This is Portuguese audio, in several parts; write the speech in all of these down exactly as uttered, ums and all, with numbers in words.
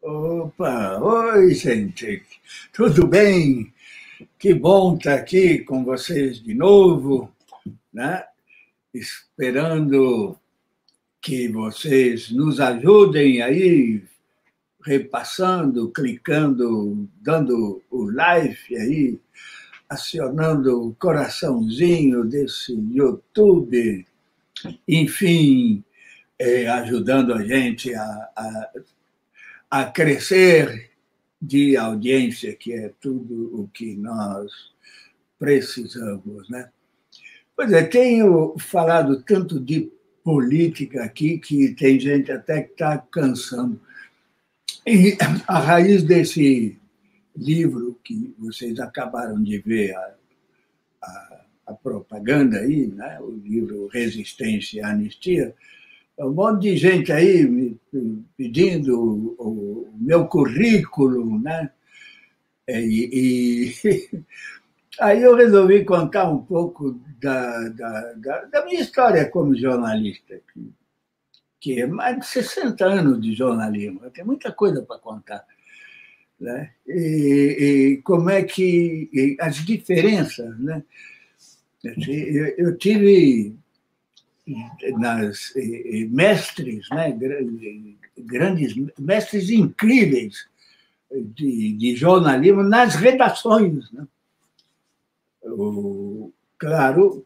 Opa, oi, gente. Tudo bem? Que bom estar aqui com vocês de novo, né? Esperando que vocês nos ajudem aí, repassando, clicando, dando o like aí, acionando o coraçãozinho desse YouTube, enfim, eh, ajudando a gente a, a, a crescer de audiência, que é tudo o que nós precisamos, né? Pois é, tenho falado tanto de política aqui que tem gente até que está cansando. E a raiz desse livro que vocês acabaram de ver a, a, a propaganda aí, né? O livro Resistência e Anistia, um monte de gente aí me pedindo o, o meu currículo, né? E, e aí eu resolvi contar um pouco da, da, da, da minha história como jornalista, que, que é mais de sessenta anos de jornalismo, tem muita coisa para contar. Né? E, e como é que e as diferenças, né? Eu, eu tive nas mestres, né? Grandes mestres incríveis de, de jornalismo nas redações, né? Eu, claro,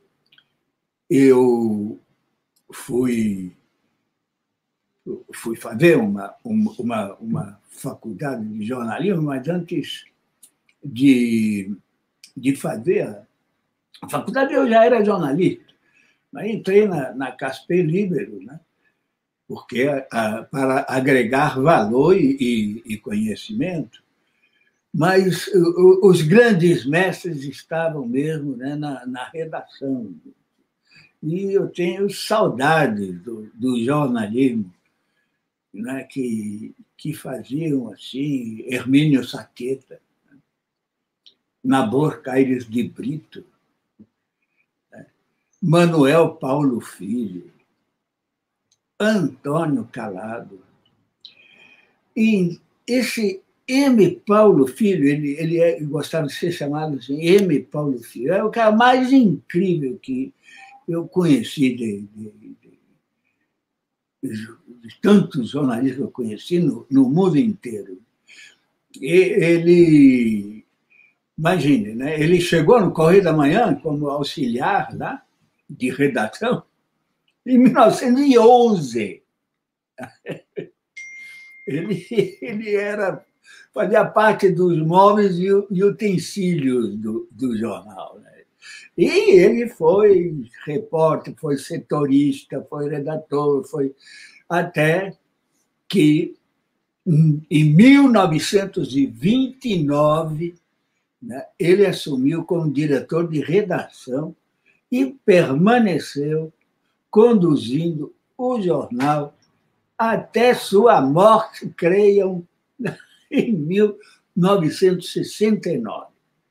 eu fui fui fazer uma, uma, uma faculdade de jornalismo, mas antes de, de fazer a faculdade eu já era jornalista, mas entrei na, na Casper Libero, né? Porque a, para agregar valor e, e conhecimento, mas os grandes mestres estavam mesmo, né, na, na redação. E eu tenho saudades do, do jornalismo, né, que, que faziam assim, Hermínio Saqueta, Nabor Caires de Brito, né, Manuel Paulo Filho, Antônio Calado. E esse M. Paulo Filho, ele, ele, é, ele gostava de ser chamado assim, M. Paulo Filho, é o cara mais incrível que eu conheci de, de, de, de tantos jornalistas que eu conheci no, no mundo inteiro. E ele, imagine, né? Ele chegou no Correio da Manhã como auxiliar lá, de redação em mil novecentos e onze. Ele, ele era, fazia parte dos móveis e utensílios do, do jornal. Né? E ele foi repórter, foi setorista, foi redator, foi até que, em mil novecentos e vinte e nove, né, ele assumiu como diretor de redação e permaneceu conduzindo o jornal até sua morte, creiam, em mil novecentos e sessenta e nove.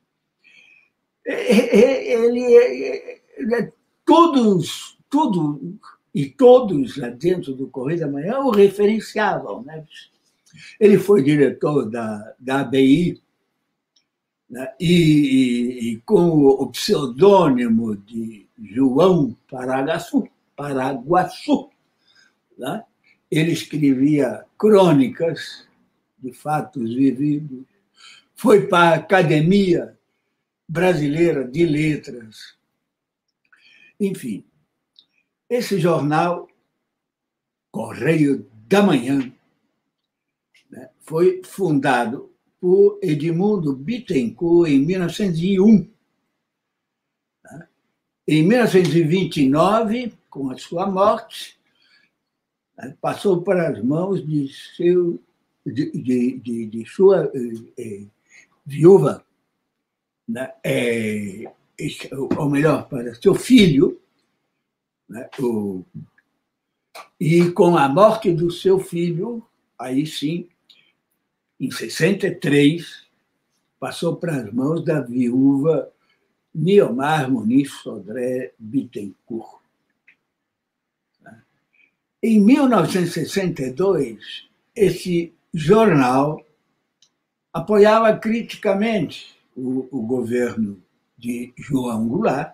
Ele, ele, todos, tudo e todos lá dentro do Correio da Manhã o referenciavam. Né? Ele foi diretor da, da A B I, né? e, e, e com o pseudônimo de João Paraguaçu, Paraguaçu, né? Ele escrevia crônicas de fatos vividos, foi para a Academia Brasileira de Letras. Enfim, esse jornal, Correio da Manhã, né, foi fundado por Edmundo Bittencourt em mil novecentos e um. Né? Em mil novecentos e vinte e nove, com a sua morte, passou para as mãos de, seu, de, de, de, de sua eh, viúva, né? eh, ou melhor, para seu filho, né? o, e com a morte do seu filho, aí sim, em sessenta e três, passou para as mãos da viúva Niomar Muniz Sodré Bittencourt. Em mil novecentos e sessenta e dois, esse jornal apoiava criticamente o, o governo de João Goulart,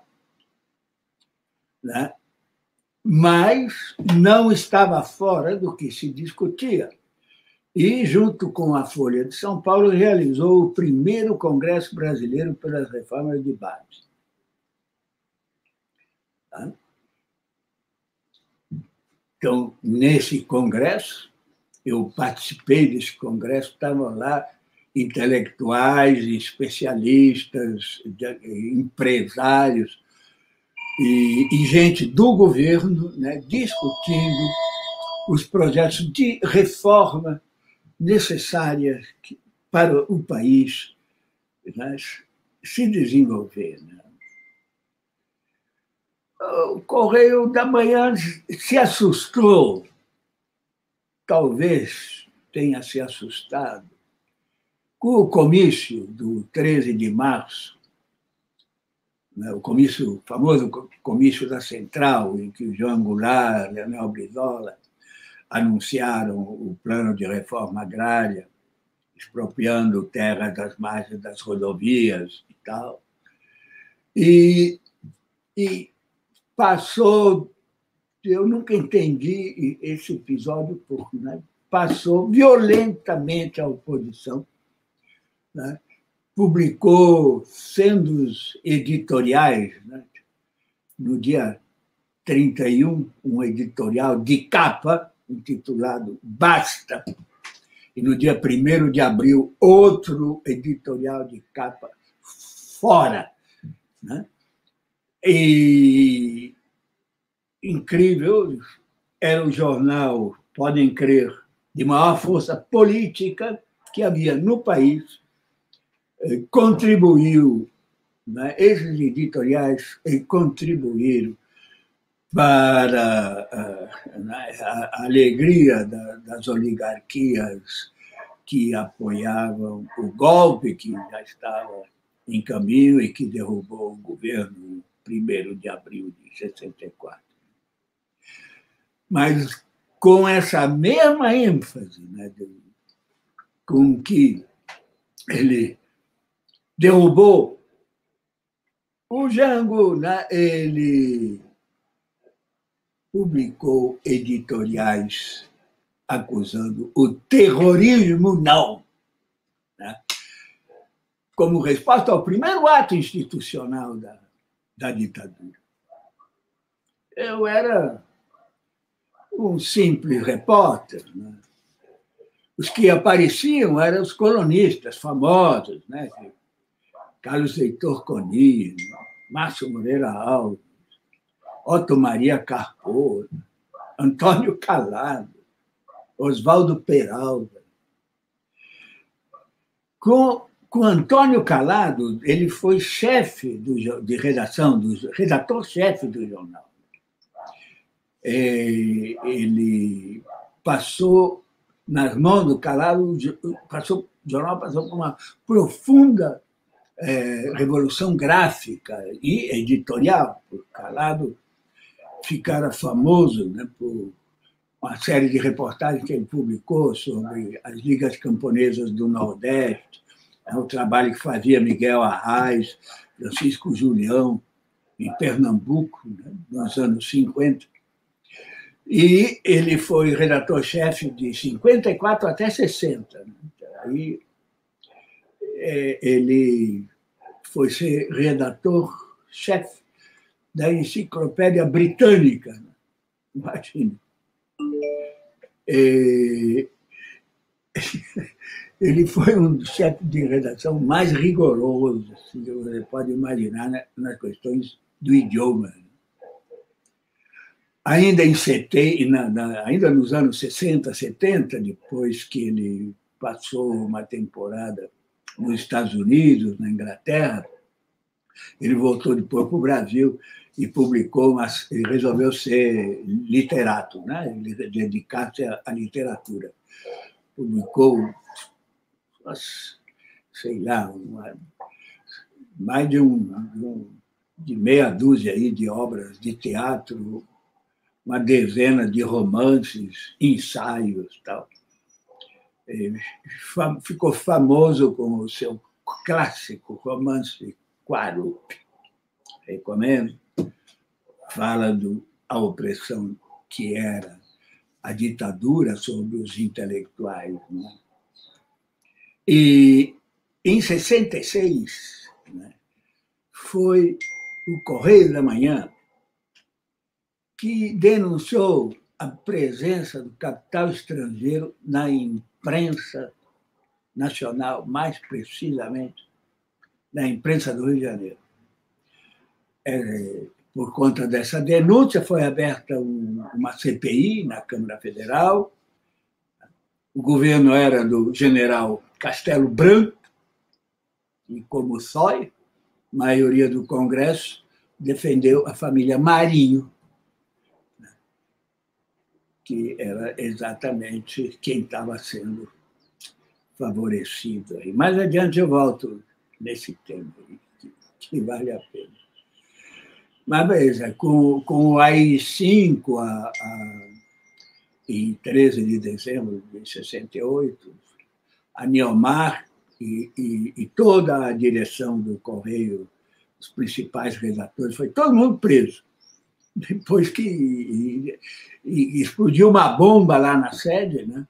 né? Mas não estava fora do que se discutia. E, junto com a Folha de São Paulo, realizou o primeiro Congresso Brasileiro pelas Reformas de Base. Tá? Então, nesse congresso, eu participei desse congresso, estavam lá intelectuais, especialistas, empresários e, e gente do governo, né, discutindo os projetos de reforma necessárias para o país, né, se desenvolver. Né? O Correio da Manhã se assustou, talvez tenha se assustado, com o comício do treze de março, né, o comício, o famoso comício da Central, em que João Goulart, Leonel Brizola anunciaram o plano de reforma agrária, expropriando terras das margens das rodovias e tal. E, e passou, eu nunca entendi esse episódio, porque, né, passou violentamente a oposição, né, publicou sendos editoriais, né, no dia trinta e um, um editorial de capa, intitulado Basta, e no dia primeiro de abril, outro editorial de capa, Fora. Né? E, incrível, era o jornal, podem crer, de maior força política que havia no país, contribuiu, né, esses editoriais contribuíram para a alegria das oligarquias que apoiavam o golpe que já estava em caminho e que derrubou o governo primeiro de abril de sessenta e quatro. Mas com essa mesma ênfase, né, com que ele derrubou o Jango, né, ele publicou editoriais acusando o terrorismo não, né? Como resposta ao primeiro ato institucional da, da ditadura. Eu era um simples repórter, né? Os que apareciam eram os colonistas famosos, né? Carlos Heitor Coni, Márcio Moreira Alves, Otto Maria Carpo, Antônio Calado, Oswaldo Peralta. Com, com Antônio Calado, ele foi chefe do, de redação, do, redator-chefe do jornal. É, ele passou nas mãos do Calado, passou, o jornal passou por uma profunda é, revolução gráfica e editorial. O Calado ficara famoso, né, por uma série de reportagens que ele publicou sobre as ligas camponesas do Nordeste, é o trabalho que fazia Miguel Arraes, Francisco Julião, em Pernambuco, né, nos anos cinquenta. E ele foi redator-chefe de cinquenta e quatro até sessenta. Né? Aí ele foi ser redator-chefe da Enciclopédia Britânica. Né? Imagina. E ele foi um dos chefes de redação mais rigorosos, assim, que você pode imaginar, né, nas questões do idioma. Ainda, em sete, na, na, ainda nos anos sessenta, setenta, depois que ele passou uma temporada nos Estados Unidos, na Inglaterra, ele voltou depois para o Brasil e publicou, mas ele resolveu ser literato, né? Ele dedicar-se à literatura. Publicou, sei lá, uma, mais de, um, de meia dúzia aí de obras de teatro, uma dezena de romances, ensaios, tal. ficou famoso com o seu clássico romance Quarup. Recomendo. Fala da opressão que era a ditadura sobre os intelectuais. Né? E, em sessenta e seis, né, foi o Correio da Manhã que denunciou a presença do capital estrangeiro na imprensa nacional, mais precisamente na imprensa do Rio de Janeiro. É, por conta dessa denúncia, foi aberta um, uma C P I na Câmara Federal. O governo era do general Castelo Branco, e como sói, a maioria do Congresso defendeu a família Marinho, que era exatamente quem estava sendo favorecido. E mais adiante eu volto nesse tema, que, que vale a pena. Mas, veja, com, com o A I cinco, a, a, em treze de dezembro de sessenta e oito, a Niomar e, e, e toda a direção do Correio, os principais redatores, foi todo mundo preso. Depois que e, e explodiu uma bomba lá na sede, né?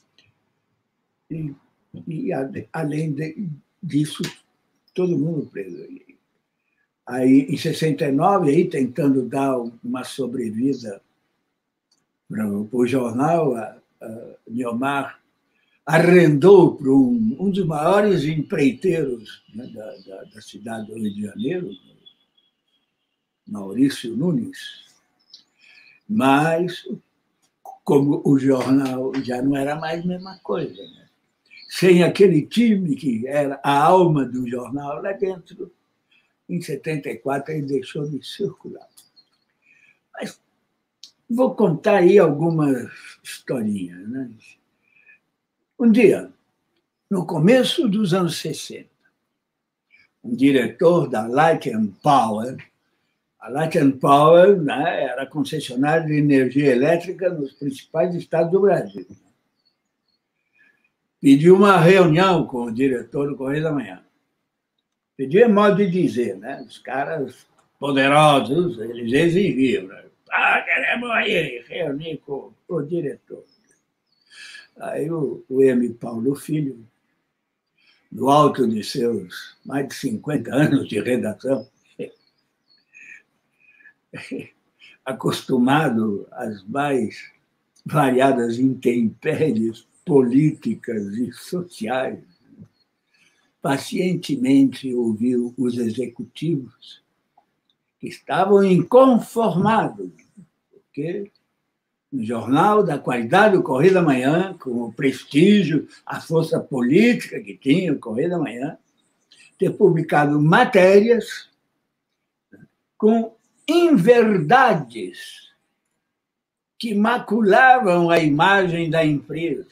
E, e além de, disso, todo mundo preso. Aí, em sessenta e nove, aí, tentando dar uma sobrevida para o jornal, a, a Niomar arrendou para um, um dos maiores empreiteiros, né, da, da, da cidade do Rio de Janeiro, Maurício Nunes, mas, como o jornal já não era mais a mesma coisa, né? Sem aquele time que era a alma do jornal lá dentro, em setenta e quatro ele deixou de circular. Mas vou contar aí algumas historinhas. Né? Um dia, no começo dos anos sessenta, um diretor da Light and Power, a Light and Power, né, era concessionária de energia elétrica nos principais estados do Brasil, pediu uma reunião com o diretor do Correio da Manhã. Pediu é modo de dizer, né? Os caras poderosos, eles exigiam. Né? Ah, queremos aí reunir com o diretor. Aí o, o M. Paulo Filho, no alto de seus mais de cinquenta anos de redação, acostumado às mais variadas intempéries políticas e sociais, pacientemente ouviu os executivos que estavam inconformados, porque no jornal da qualidade do Correio da Manhã, com o prestígio, a força política que tinha o Correio da Manhã, ter publicado matérias com inverdades que maculavam a imagem da empresa.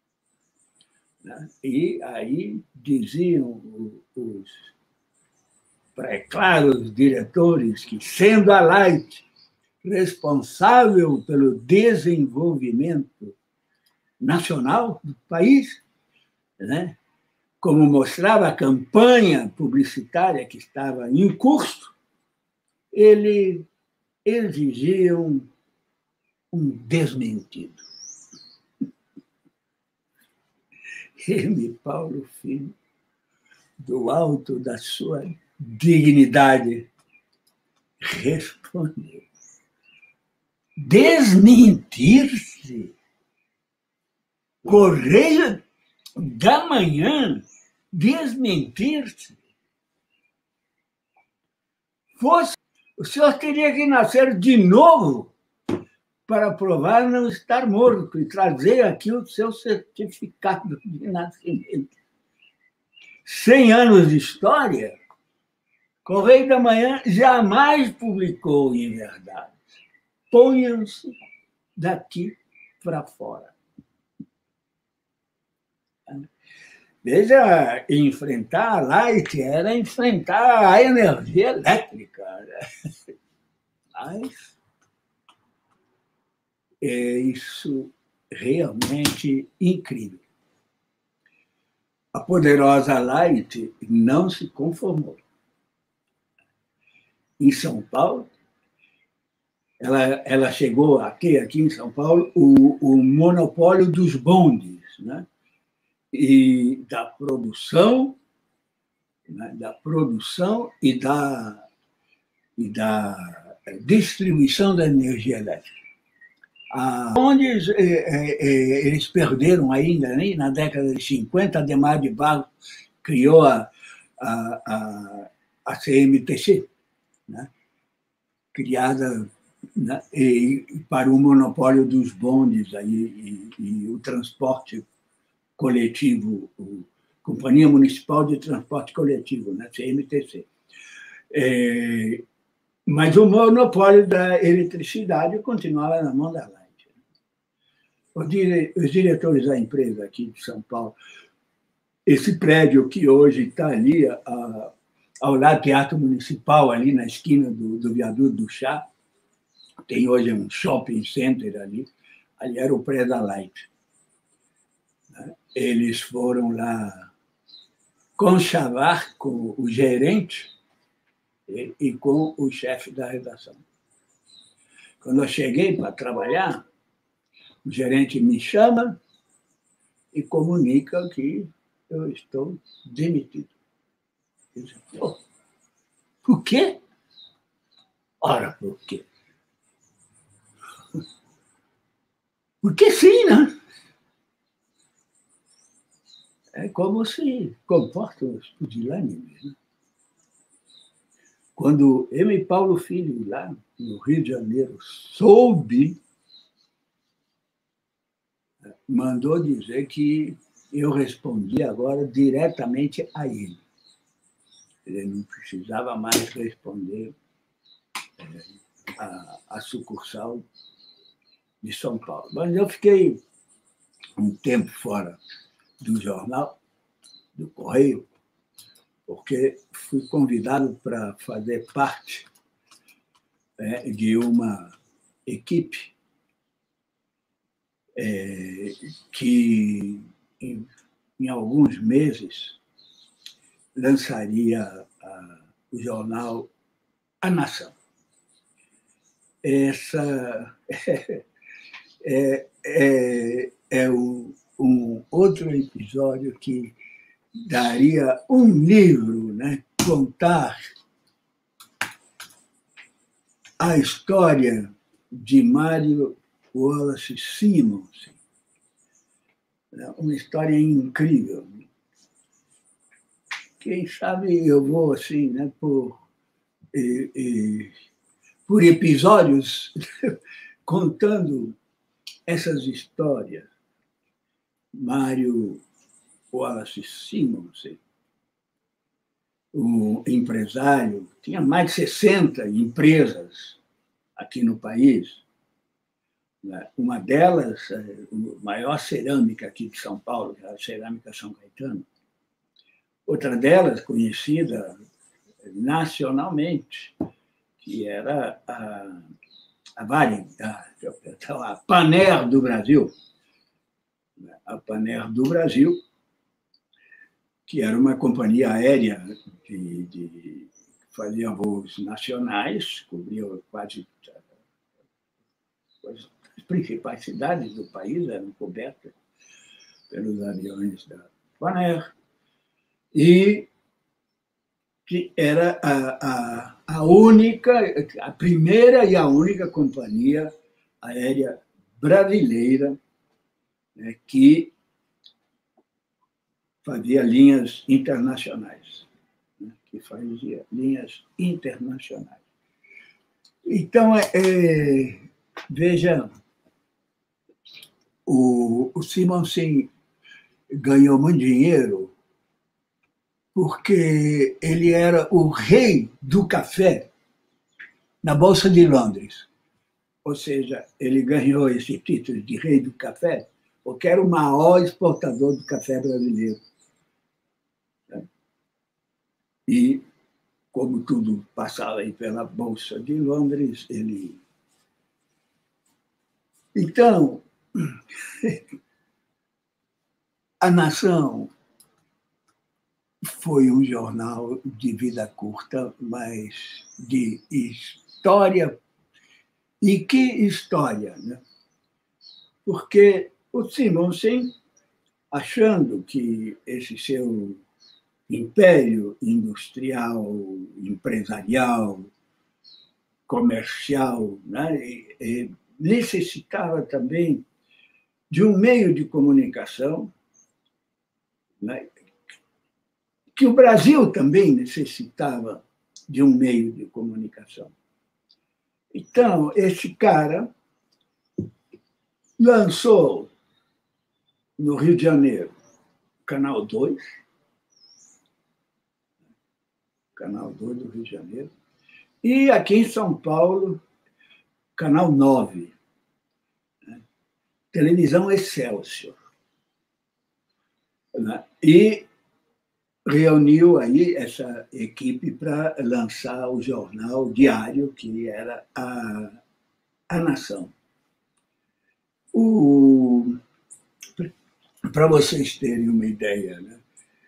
E aí diziam os pré-claros diretores que, sendo a Light responsável pelo desenvolvimento nacional do país, né? Como mostrava a campanha publicitária que estava em curso, ele exigiam um desmentido. M. Paulo Filho, do alto da sua dignidade, respondeu: desmentir-se? Correio da Manhã desmentir-se? Fosse, o senhor teria que nascer de novo para provar não estar morto e trazer aqui o seu certificado de nascimento. Cem anos de história, Correio da Manhã jamais publicou inverdades. Ponham-se daqui para fora. Veja, enfrentar a Light era enfrentar a energia elétrica. Mas é isso realmente incrível. a poderosa Light não se conformou. Em São Paulo, ela, ela chegou aqui, aqui em São Paulo, o, o monopólio dos bondes, né? E da produção, né? da produção e da, e da distribuição da energia elétrica. Ah, onde é, é, eles perderam ainda, né? Na década de cinquenta, Adhemar de Barros criou a, a, a, a C M T C, né? Criada, né? E, para o monopólio dos bondes aí, e, e o transporte coletivo, a Companhia Municipal de Transporte Coletivo, né? C M T C. É, mas o monopólio da eletricidade continuava na mão da Light. Os diretores da empresa aqui de São Paulo, esse prédio que hoje está ali, a, ao lado do Teatro Municipal, ali na esquina do, do Viaduto do Chá, tem hoje um shopping center ali, ali era o prédio da Light. Eles foram lá conchavar com o gerente e, e com o chefe da redação. Quando eu cheguei para trabalhar, o gerente me chama e comunica que eu estou demitido. Eu disse, pô, por quê? Ora, por quê? Porque sim, né? É como se comportam os pusilânimes, né? Quando eu e Paulo Filho, lá no Rio de Janeiro, soube, mandou dizer que eu respondi agora diretamente a ele. Ele não precisava mais responder a, a sucursal de São Paulo. Mas eu fiquei um tempo fora do jornal, do Correio, porque fui convidado para fazer parte, é, de uma equipe é, que, em, em alguns meses, lançaria a, o jornal A Nação. Essa é, é, é, é um, um outro episódio que daria um livro, né? Contar a história de Mário Wallace Simonsen. Uma história incrível. Quem sabe eu vou, assim, né, por, e, e, por episódios, contando essas histórias. Mário Wallace Simonsen, um empresário, tinha mais de sessenta empresas aqui no país. Uma delas, a maior cerâmica aqui de São Paulo, que é a Cerâmica São Caetano. Outra delas, conhecida nacionalmente, que era a, a Varig, a, a Panair do Brasil. A Panair do Brasil, que era uma companhia aérea de, de fazia voos nacionais, cobria quase as principais cidades do país, eram cobertas pelos aviões da Panair, e que era a, a, a única, a primeira e a única companhia aérea brasileira, né, que fazia linhas internacionais, né, que fazia linhas internacionais. Então, é, veja, o, o Simonsen ganhou muito dinheiro porque ele era o rei do café na Bolsa de Londres. Ou seja, ele ganhou esse título de rei do café porque era o maior exportador do café brasileiro. E, como tudo passava aí pela Bolsa de Londres, ele... Então, a Nação foi um jornal de vida curta, mas de história. E que história, né? Porque o Simonsen, achando que esse seu império industrial, empresarial, comercial, né, necessitava também de um meio de comunicação, né, que o Brasil também necessitava de um meio de comunicação. Então, esse cara lançou no Rio de Janeiro Canal dois, Canal dois do Rio de Janeiro, e aqui em São Paulo, Canal nove, né? Televisão Excelsior. Né? E reuniu aí essa equipe para lançar o jornal diário, que era a, a Nação. Para vocês terem uma ideia, né?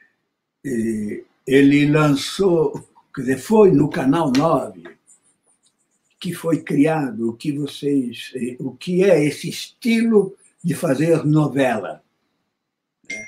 Ele lançou, quer dizer, foi no Canal nove que foi criado o que vocês, o que é esse estilo de fazer novela, né?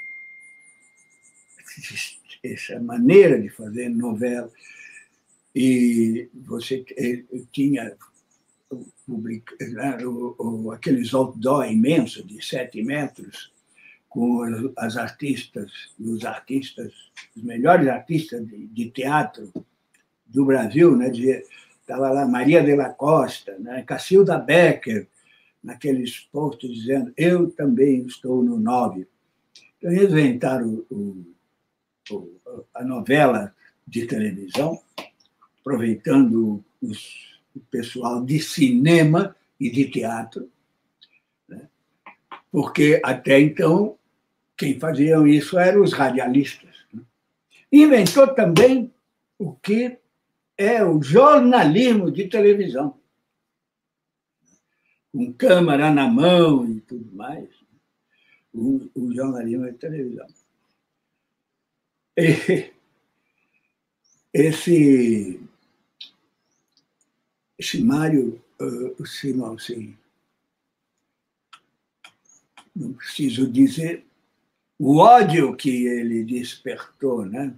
Essa maneira de fazer novela. E você tinha publica, aqueles outdoor imensos de sete metros com as artistas, os artistas, os melhores artistas de, de teatro do Brasil, né? Estava lá Maria de la Costa, né? Cacilda Becker, naqueles postos dizendo eu também estou no nove. Então, eles inventaram o, o, a novela de televisão, aproveitando os, o pessoal de cinema e de teatro, né? Porque até então quem faziam isso eram os radialistas. Né? Inventou também o que é o jornalismo de televisão, com câmera na mão e tudo mais, o, o jornalismo de televisão. E esse, esse Mário uh, Simonsen, não preciso dizer o ódio que ele despertou, né?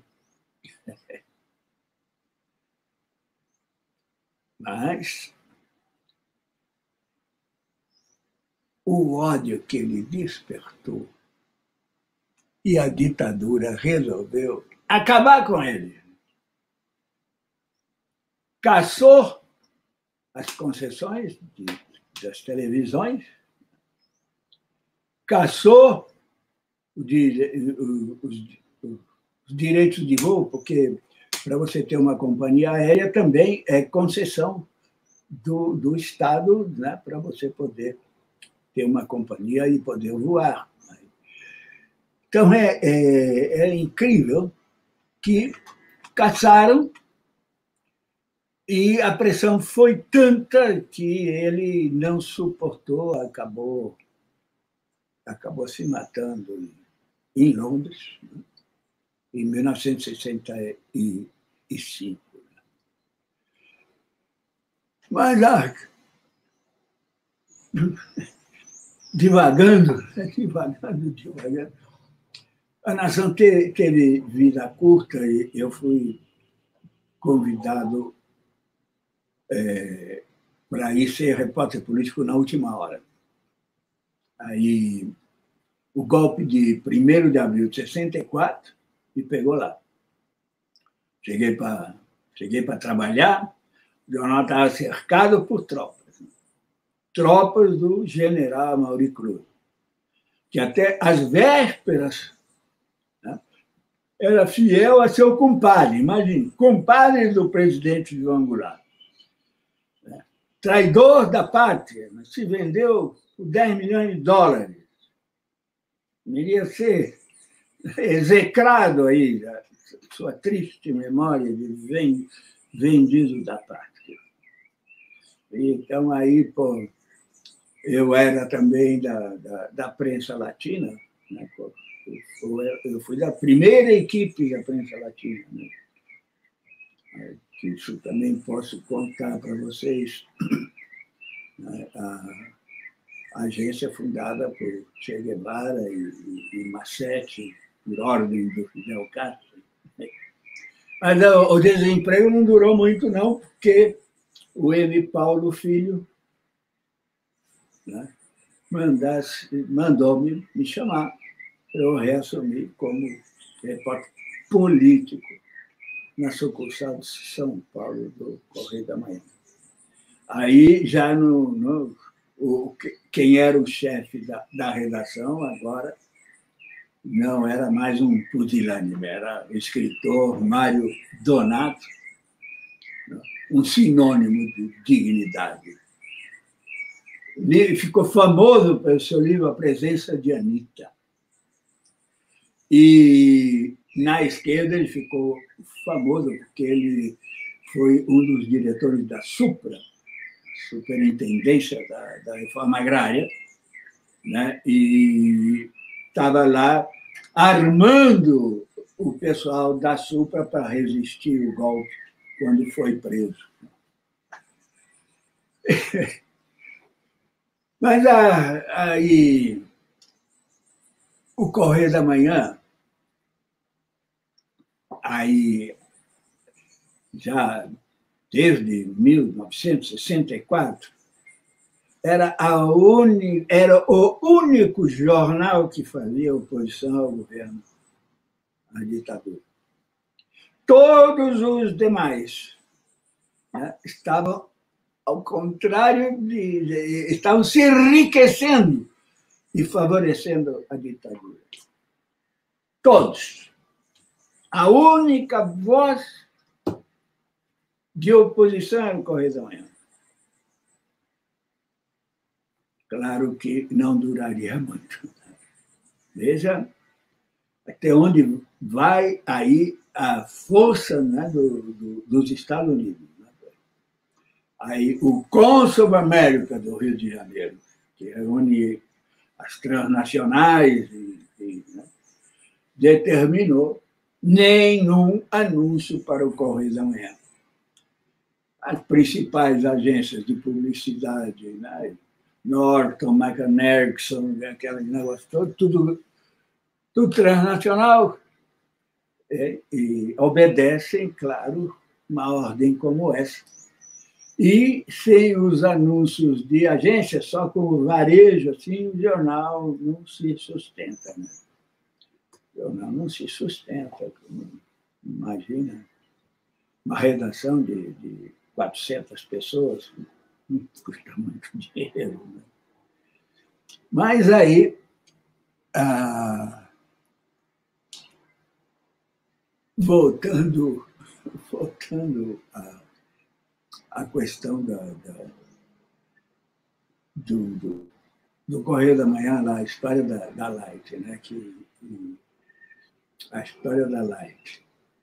Mas o ódio que ele despertou e a ditadura resolveu acabar com ele. Cassou as concessões de, das televisões, cassou de, os, os direitos de voo, porque para você ter uma companhia aérea também é concessão do, do Estado, né, para você poder ter uma companhia e poder voar. Então, é, é, é incrível que caçaram e a pressão foi tanta que ele não suportou, acabou, acabou se matando em Londres, né, em mil novecentos e sessenta e cinco. Mas, ah, devagando, devagando, devagando, a Nação teve vida curta e eu fui convidado é, para ir ser repórter político na última hora. Aí, o golpe de primeiro de abril de sessenta e quatro me pegou lá. Cheguei para cheguei para trabalhar, o jornal estava cercado por tropas. Tropas do general Amaury Cruz, que até às vésperas, né, era fiel a seu compadre. Imagine, compadre do presidente João Goulart. Né? Traidor da pátria, se vendeu por dez milhões de dólares. Iria ser execrado aí, a sua triste memória de vendido da pátria. Então, aí, pô, eu era também da, da, da prensa latina, né? Eu fui da primeira equipe da prensa latina, né? Isso também posso contar para vocês. A, a agência fundada por Che Guevara e, e, e Massetti, por ordem do Fidel Castro. Mas o, o desemprego não durou muito, não, porque o M. Paulo Filho, né, mandasse, mandou-me me chamar. Eu reassumi como repórter político na sucursal de São Paulo do Correio da Manhã. Aí, já no, no o, quem era o chefe da, da redação, agora, não era mais um pusilânime, era o escritor Mário Donato, um sinônimo de dignidade. Ele ficou famoso pelo seu livro A Presença de Anitta. E, na esquerda, ele ficou famoso porque ele foi um dos diretores da Supra, Superintendência da, da Reforma Agrária, né? E estava lá armando o pessoal da Supra para resistir o golpe quando foi preso. Mas aí o Correio da Manhã, aí já desde mil novecentos e sessenta e quatro, era, a uni, era o único jornal que fazia oposição ao governo, à ditadura. Todos os demais, né, estavam, ao contrário, de, de, estavam se enriquecendo e favorecendo a ditadura. Todos. A única voz de oposição era o Correio da Manhã. Claro que não duraria muito. Veja até onde vai aí a força, né, do, do, dos Estados Unidos. Né? Aí o Cônsul América do Rio de Janeiro, que reúne as transnacionais, e, e, né, determinou nenhum anúncio para o Correio da Manhã. As principais agências de publicidade, né, Norton, McCann Erickson, aquele negócio todo, tudo, tudo transnacional, é, e obedecem, claro, uma ordem como essa. E sem os anúncios de agência, só com o varejo, assim, o jornal não se sustenta. Né? O jornal não se sustenta. Imagina, uma redação de, de quatrocentas pessoas, custa muito dinheiro. Né? Mas aí, ah, voltando, voltando a, a questão da, da, do, do, do Correio da Manhã, lá, a história da, da Light, né? que, a história da Light.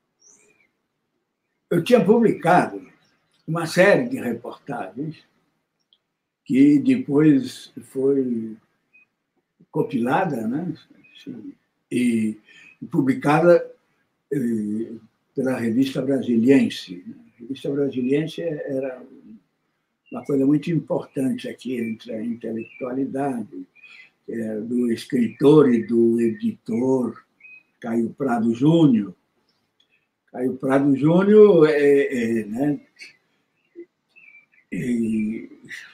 Eu tinha publicado uma série de reportagens que depois foi compilada, né? E publicada pela Revista Brasiliense. A Revista Brasiliense era uma coisa muito importante aqui entre a intelectualidade, do escritor e do editor Caio Prado Júnior. Caio Prado Júnior é, é, né, é,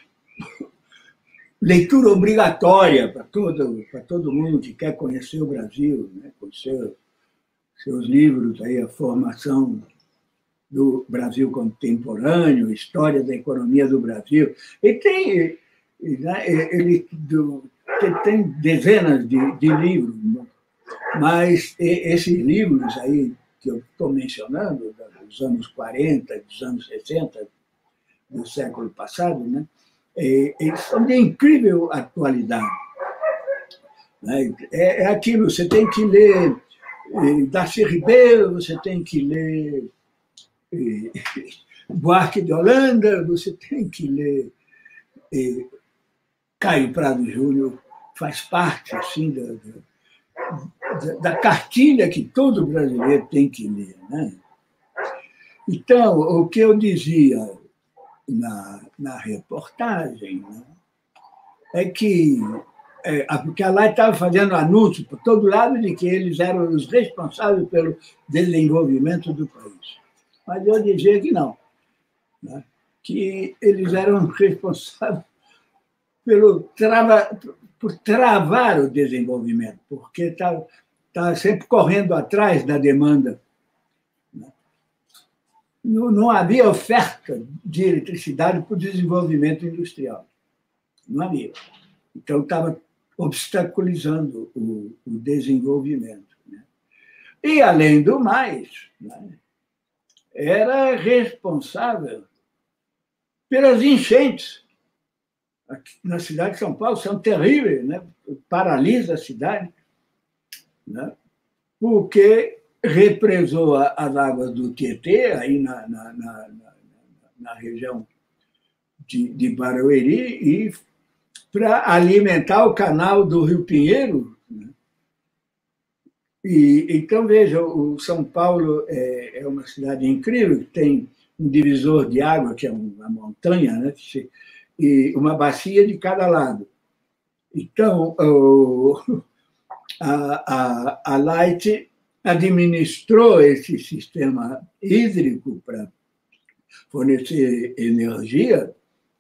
leitura obrigatória para todo, para todo mundo que quer conhecer o Brasil, né, conhecer seus livros, aí, a formação do Brasil contemporâneo, história da economia do Brasil. E tem, né, ele do, tem dezenas de, de livros, mas esses livros aí que eu estou mencionando, dos anos quarenta, dos anos sessenta, do século passado, né, eles são de incrível atualidade. É aquilo, você tem que ler Darcy Ribeiro, você tem que ler Buarque de Holanda, você tem que ler Caio Prado Júnior, faz parte assim, da, da, da cartilha que todo brasileiro tem que ler, né? Então, o que eu dizia na, na reportagem, né, é que é, porque a Light estava fazendo anúncio por todo lado de que eles eram os responsáveis pelo desenvolvimento do país. Mas eu dizia que não, né, que eles eram responsáveis pelo trava, por travar o desenvolvimento, porque está tá sempre correndo atrás da demanda. Não, não havia oferta de eletricidade para o desenvolvimento industrial. Não havia. Então, estava obstaculizando o, o desenvolvimento. Né? E, além do mais, né, era responsável pelas enchentes. Aqui na cidade de São Paulo são terríveis, né? Paralisa a cidade, né? Porque represou as águas do Tietê, aí na, na, na, na, na região de, de Barueri, e para alimentar o canal do Rio Pinheiro. Né? E, então, veja, o São Paulo é, é uma cidade incrível, que tem um divisor de água, que é uma montanha, né? E uma bacia de cada lado. Então, o, a, a, a Light administrou esse sistema hídrico para fornecer energia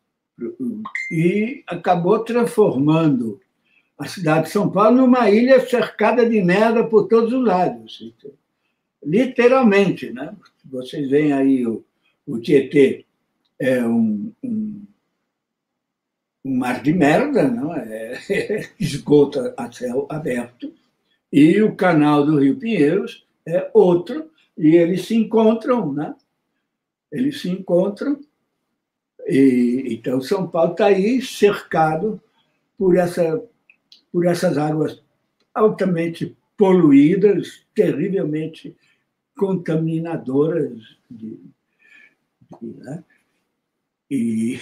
e acabou transformando a cidade de São Paulo numa ilha cercada de merda por todos os lados. Literalmente, né? Vocês veem aí o, o Tietê, é um, um, um mar de merda, não é? Esgoto a céu aberto, e o canal do Rio Pinheiros é outro, e eles se encontram, né? Eles se encontram, e então São Paulo está aí cercado por, essa, por essas águas altamente poluídas, terrivelmente contaminadoras. De, de, né? E,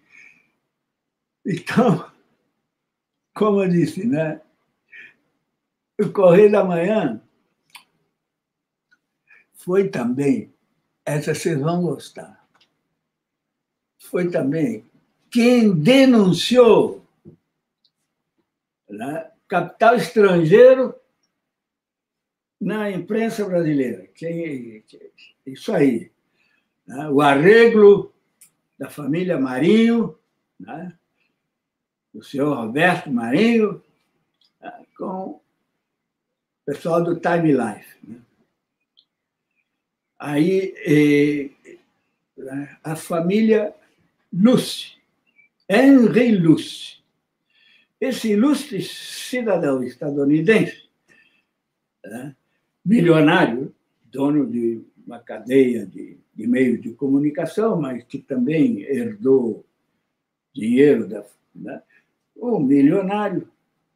então, como eu disse, né? O Correio da Manhã foi também, essa vocês vão gostar, foi também quem denunciou, né, capital estrangeiro na imprensa brasileira. Quem, isso aí. Né, o arreglo da família Marinho, né, do senhor Roberto Marinho, né, com o pessoal do Time Life. Né? Aí, eh, a família Luce, Henry Luce. Esse ilustre cidadão estadunidense, né, milionário, dono de uma cadeia de, de meios de comunicação, mas que também herdou dinheiro, da, né, um milionário,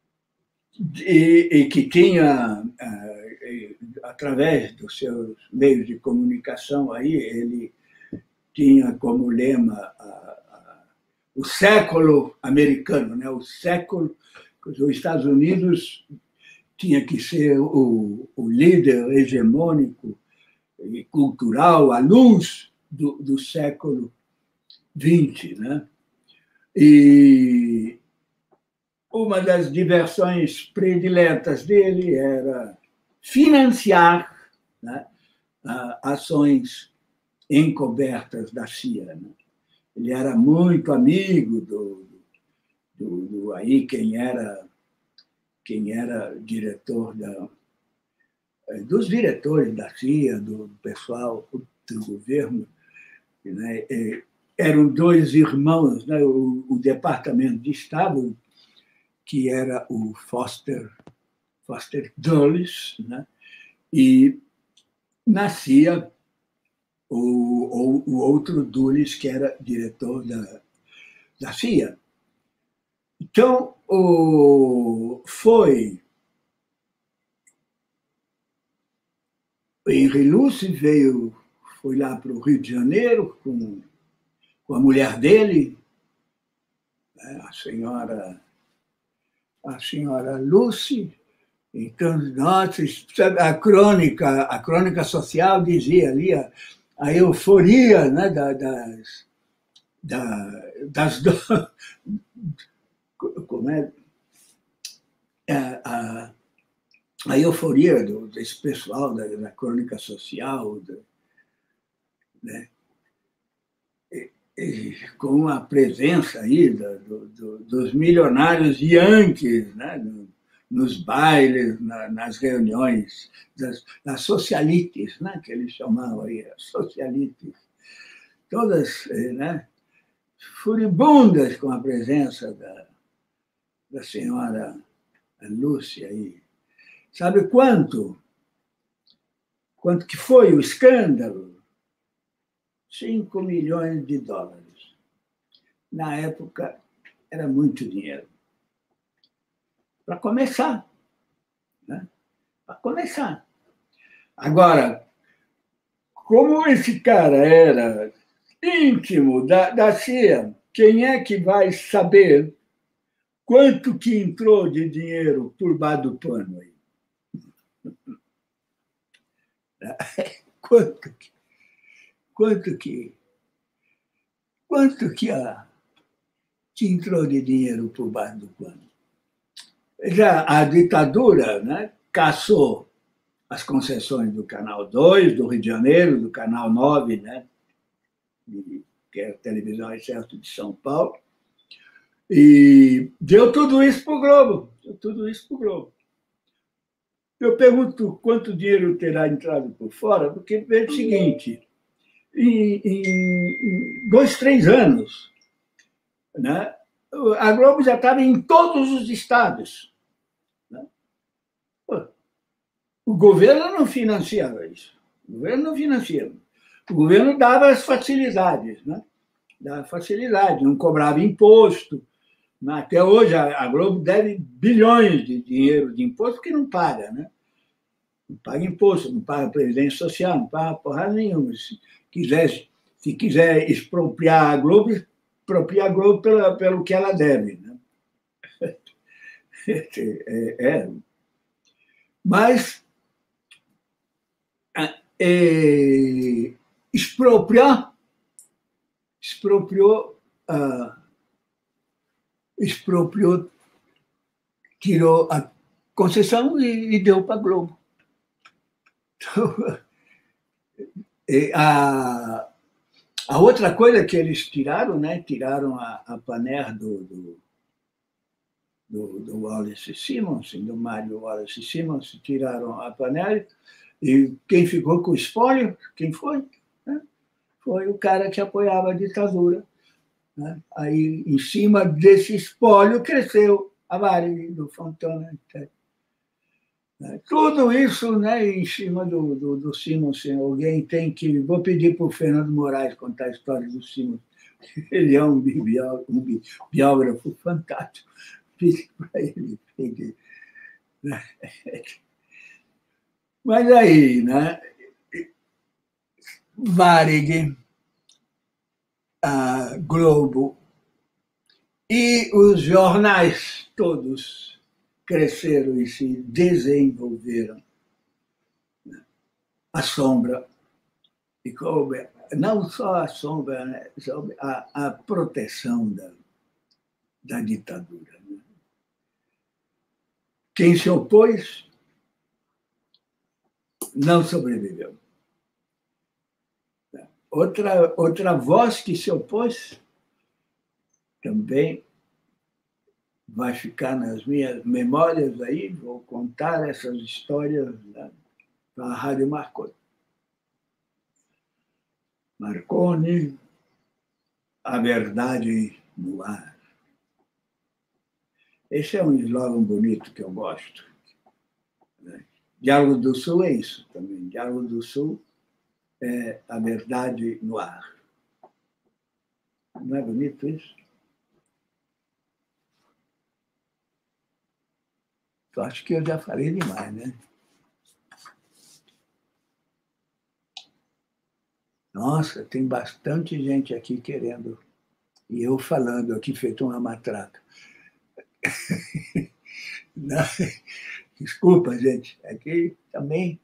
e, e que tinha, através dos seus meios de comunicação, aí, ele tinha como lema a, a, o século americano, né? O século, os Estados Unidos tinha que ser o, o líder hegemônico e cultural, a luz do, do século vinte. Né? E uma das diversões prediletas dele era financiar, né, ações encobertas da C I A. Né? Ele era muito amigo do, do, do aí quem era quem era diretor da, dos diretores da C I A, do pessoal do governo, né? Eram dois irmãos, né? o, o Departamento de Estado, que era o Foster, Foster Dulles, né? E na C I A, o, o, o outro Dulles, que era diretor da, da C I A. Então, o, foi... O Henry Luce veio, foi lá para o Rio de Janeiro com, com a mulher dele, né, a senhora, a senhora Luce, Então, nossa, sabe, a crônica, a crônica social dizia ali a, a euforia, né, da, das, da, das como é, a, a euforia do, desse pessoal da, da crônica social, da, né, e, e, com a presença aí da, do, do, dos milionários yankees, né, no, nos bailes, na, nas reuniões, das, das socialites, né, que eles chamavam aí, socialites, todas, né, furibundas com a presença da, da senhora Lúcia aí. Sabe quanto? Quanto que foi o escândalo? Cinco milhões de dólares. Na época, era muito dinheiro. Para começar. Né? Para começar. Agora, como esse cara era íntimo da, da C I A, quem é que vai saber quanto que entrou de dinheiro por baixo do pano aí? Quanto que, quanto que, quanto que, a, que entrou de dinheiro por baixo do pano? Já a ditadura, né, caçou as concessões do Canal dois, do Rio de Janeiro, do Canal nove, né, que é a televisão excesso de São Paulo, e deu tudo isso para o Globo. Deu tudo isso para o Globo. Eu pergunto quanto dinheiro terá entrado por fora, porque é o seguinte, em, em, em dois, três anos, né, a Globo já estava em todos os estados. Né? O governo não financiava isso. O governo não financiava. O governo dava as facilidades, né? Dava facilidade, não cobrava imposto. Até hoje a Globo deve bilhões de dinheiro de imposto que não paga, né? Não paga imposto, não paga previdência social, não paga porra nenhuma. Se quiser, se quiser expropriar a Globo, expropria a Globo pela, pelo que ela deve. Né? É, é. Mas é, expropriar, expropriou, uh, expropriou, tirou a concessão e, e deu para a Globo. Então, a, a outra coisa que eles tiraram, né, tiraram a, a Paner do, do, do, do Wallace Simonson, do Mário Wallace Simonson, tiraram a Paner, e quem ficou com o espólio, quem foi? Né? Foi o cara que apoiava a ditadura. Né? Aí, em cima desse espólio, cresceu a Varig do Fontana. Tudo isso, né, em cima do, do, do Simonson. Alguém tem que... Vou pedir para o Fernando Moraes contar a história do Simonson. Ele é um, bió, um biógrafo fantástico. Fiz para ele. Né? Mas aí, né, Varig, a Globo e os jornais todos cresceram e se desenvolveram. A sombra, e coube, não só a sombra, né, a, a proteção da, da ditadura. Né? Quem se opôs não sobreviveu. Outra, outra voz que se opôs também vai ficar nas minhas memórias aí, vou contar essas histórias da, da Rádio Marconi. Marconi, a verdade no ar. Esse é um slogan bonito que eu gosto. Né? Diálogo do Sul é isso também. Diálogo do Sul é a verdade no ar. Não é bonito isso? Eu acho que eu já falei demais, né? Nossa, tem bastante gente aqui querendo. E eu falando aqui, feito uma matraca. Desculpa, gente, aqui também.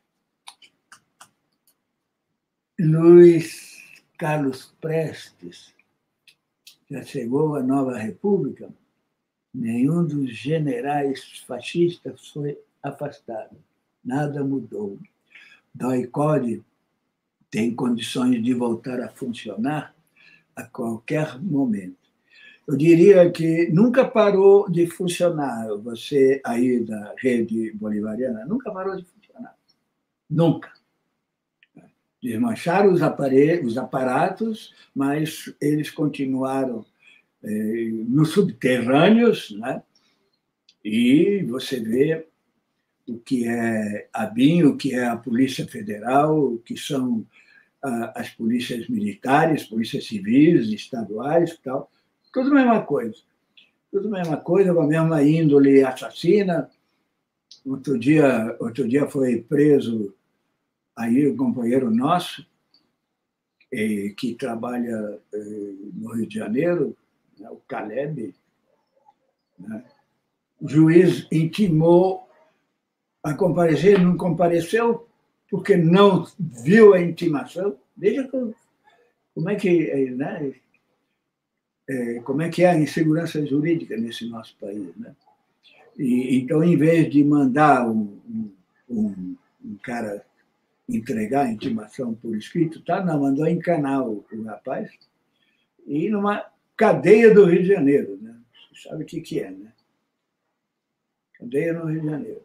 Luiz Carlos Prestes já chegou à Nova República, nenhum dos generais fascistas foi afastado, nada mudou. Doicode tem condições de voltar a funcionar a qualquer momento. Eu diria que nunca parou de funcionar, você aí da rede bolivariana, nunca parou de funcionar, nunca. Desmancharam os, aparelhos, os aparatos, mas eles continuaram eh, nos subterrâneos, né? E você vê o que é a BIM, o que é a Polícia Federal, o que são ah, as polícias militares, polícias civis, estaduais, tal, tudo a mesma coisa. Tudo a mesma coisa, a mesma índole assassina. Outro dia, outro dia foi preso aí um companheiro nosso, que trabalha no Rio de Janeiro, o Caleb, né? O juiz intimou a comparecer, não compareceu porque não viu a intimação. Veja como é que, né? Como é que é a insegurança jurídica nesse nosso país, né? E, então, em vez de mandar um, um, um cara entregar a intimação por escrito, tá? Não, mandou encanar o, o rapaz e numa cadeia do Rio de Janeiro, né? Você sabe o que, que é, né? Cadeia no Rio de Janeiro.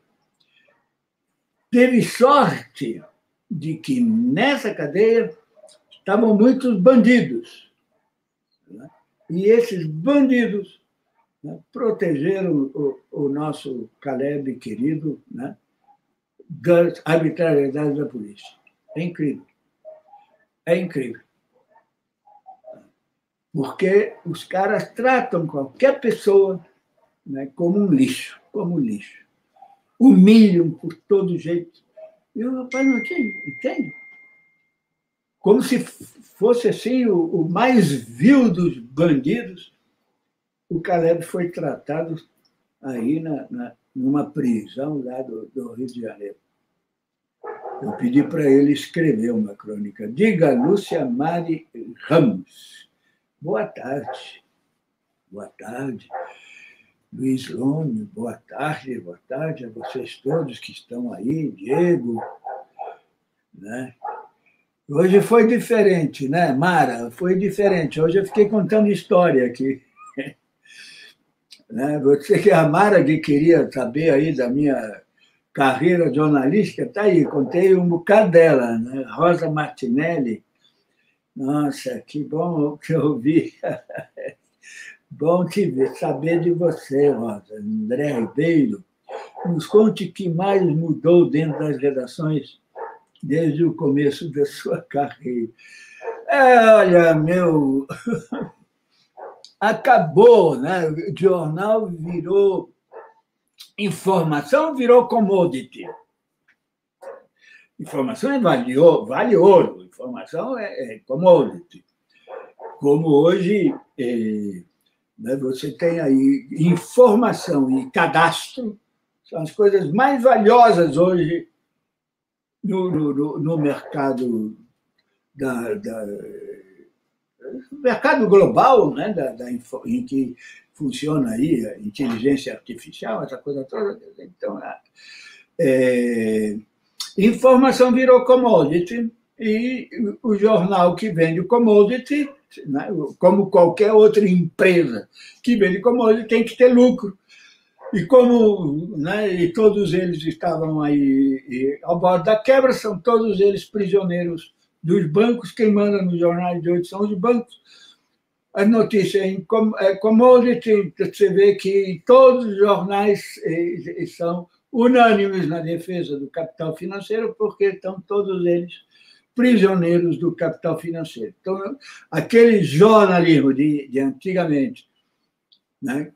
Teve sorte de que nessa cadeia estavam muitos bandidos, né? E esses bandidos, né, protegeram o, o nosso Caleb querido, né, das arbitrariedades da polícia. É incrível. É incrível. Porque os caras tratam qualquer pessoa, né, como um lixo, como um lixo. Humilham por todo jeito. E o rapaz não tinha, entende? Como se fosse assim o, o mais vil dos bandidos, o Caleb foi tratado aí na, na, numa prisão lá do, do Rio de Janeiro. Eu pedi para ele escrever uma crônica. Diga, Lúcia Mari Ramos. Boa tarde. Boa tarde. Luiz Lone, boa tarde. Boa tarde a vocês todos que estão aí. Diego. Né? Hoje foi diferente, né, Mara? Foi diferente. Hoje eu fiquei contando história aqui. Né? Você que é a Mara que queria saber aí da minha carreira jornalística, está aí, contei um bocado dela, né? Rosa Martinelli. Nossa, que bom que eu ouvi. Bom te ver, saber de você, Rosa. André Ribeiro, nos conte o que mais mudou dentro das redações desde o começo da sua carreira. É, olha, meu... Acabou, né? O jornal virou... Informação virou commodity. Informação é vale, vale ouro, informação é, é commodity. Como hoje, é, né, você tem aí informação e cadastro, são as coisas mais valiosas hoje no, no, no mercado da, da, mercado global, né, da, da, em que funciona aí a inteligência artificial, essa coisa toda. Então, é, informação virou commodity e o jornal que vende o commodity, né, como qualquer outra empresa que vende commodity, tem que ter lucro. E como, né, e todos eles estavam aí e, ao bordo da quebra, são todos eles prisioneiros dos bancos. Quem manda nos jornais de hoje são os bancos. As notícias em commodity, você vê que todos os jornais são unânimes na defesa do capital financeiro, porque estão todos eles prisioneiros do capital financeiro. Então, aquele jornalismo de, de antigamente, né,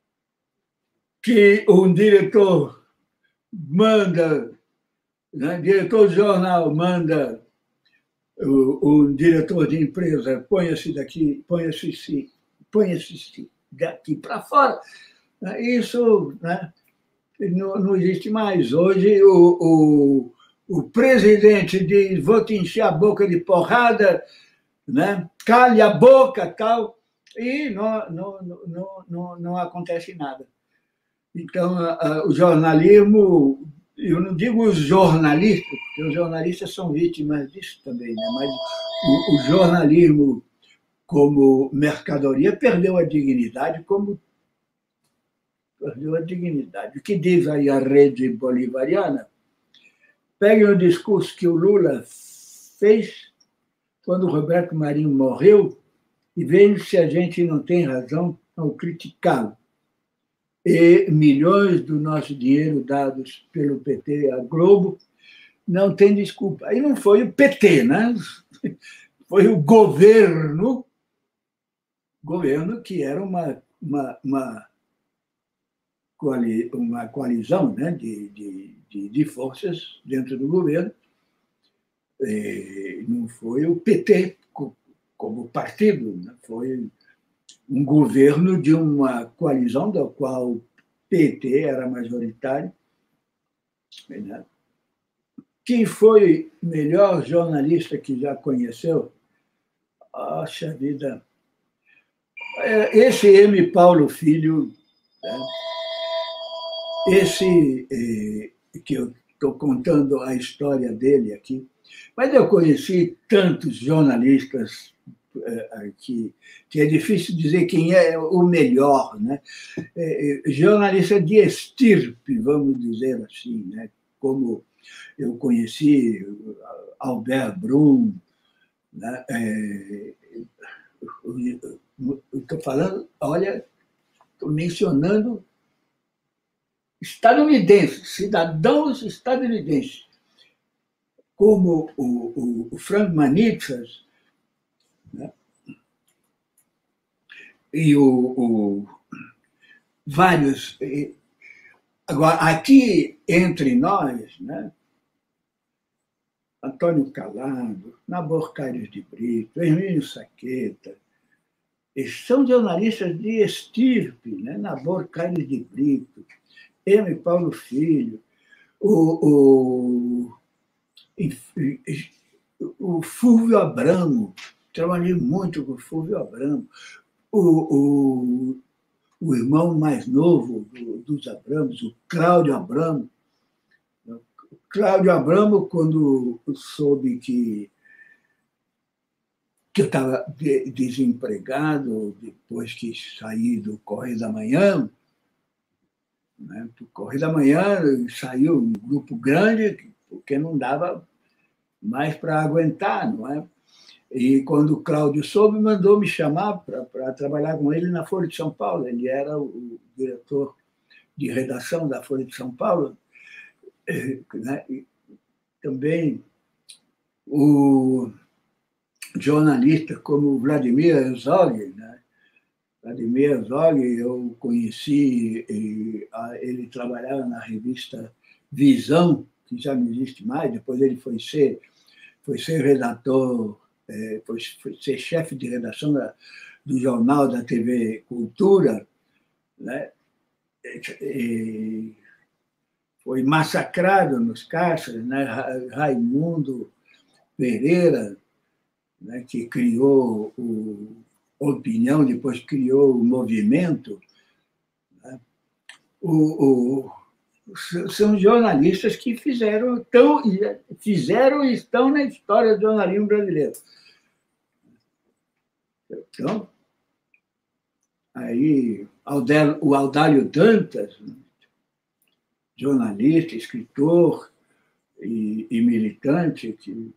que um diretor manda, né, diretor de jornal manda o, o diretor de empresa, ponha-se daqui, ponha-se ponha-se daqui para fora. Isso, né, não, não existe mais. Hoje, o, o, o presidente diz: vou te encher a boca de porrada, né? Calhe a boca, tal, e não, não, não, não, não acontece nada. Então, o jornalismo, eu não digo os jornalistas, porque os jornalistas são vítimas disso também, né? Mas o, o jornalismo, como mercadoria, perdeu a dignidade, como perdeu a dignidade. O que diz aí a rede bolivariana? Pegue o discurso que o Lula fez quando o Roberto Marinho morreu e vejam se a gente não tem razão ao criticá-lo. E milhões do nosso dinheiro dados pelo P T à Globo não tem desculpa. Aí não foi o P T, né? Foi o governo, governo que era uma, uma, uma, uma coalizão, né, de, de, de forças dentro do governo. E não foi o P T como partido, né? Foi um governo de uma coalizão da qual o P T era majoritário. Né? Quem foi o melhor jornalista que já conheceu? Poxa vida! Esse M. Paulo Filho, né? Esse eh, que eu estou contando a história dele aqui, mas eu conheci tantos jornalistas eh, que, que é difícil dizer quem é o melhor, né? Eh, jornalista de estirpe, vamos dizer assim, né? Como eu conheci Albert Brum, né? Eh, estou falando, olha, estou mencionando estadunidenses, cidadãos estadunidenses, como o, o, o Frank Manitzas, né? E o, o, vários. Agora, aqui entre nós, né? Antônio Calado, Nabor Caires de Brito, Hermínio Saqueta, eles são jornalistas de estirpe, né? Nabor Caires de Brito, M. Paulo Filho, o, o, o Fúvio Abramo, trabalhei muito com o Fúvio Abramo, o, o, o irmão mais novo do, dos Abramos, o Cláudio Abramo. O Cláudio Abramo, quando soube que, que eu estava de, desempregado, depois que saí do Correio da Manhã, né, do Correio da Manhã saiu um grupo grande, porque não dava mais para aguentar, não é? E quando o Cláudio soube, mandou me chamar para trabalhar com ele na Folha de São Paulo. Ele era o diretor de redação da Folha de São Paulo. Né? E também o jornalista como Vladimir Herzog, né? Vladimir Herzog, eu conheci, ele trabalhava na revista Visão, que já não existe mais, depois ele foi ser, foi ser redator, foi, foi ser chefe de redação da, do jornal da T V Cultura, né? E foi massacrado nos caixas, né? Raimundo Pereira, né? Que criou o Opinião, depois criou o Movimento, né? o, o são jornalistas que fizeram, tão, fizeram e estão na história do jornalismo brasileiro. Então, aí o Audálio Dantas, jornalista, escritor e, e militante, que,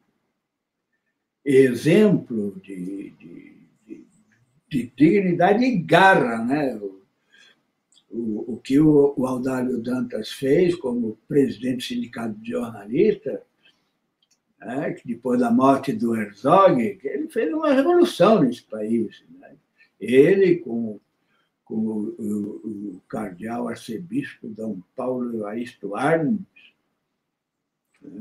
exemplo de, de, de, de dignidade e garra, né? O, o que o, o Audálio Dantas fez como presidente do Sindicato de Jornalistas, né, que depois da morte do Herzog, ele fez uma revolução nesse país. Né? Ele, com, com o, o, o cardeal arcebispo Dom Paulo Evaristo Arnes, né?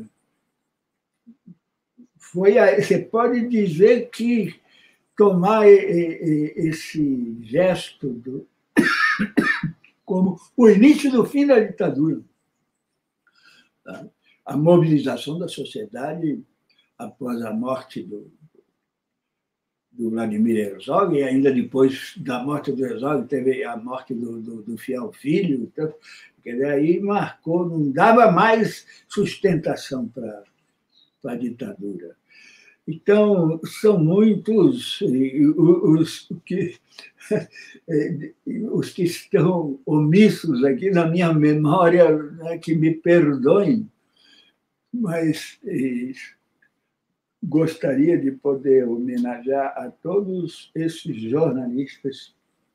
Foi a, você pode dizer que tomar esse gesto do como o início do fim da ditadura. A mobilização da sociedade após a morte do, do Vladimir Herzog, e ainda depois da morte do Herzog teve a morte do, do, do fiel filho, então, quer dizer, aí marcou, não dava mais sustentação para a ditadura. Então, são muitos os que, os que estão omissos aqui na minha memória, né, que me perdoem, mas gostaria de poder homenagear a todos esses jornalistas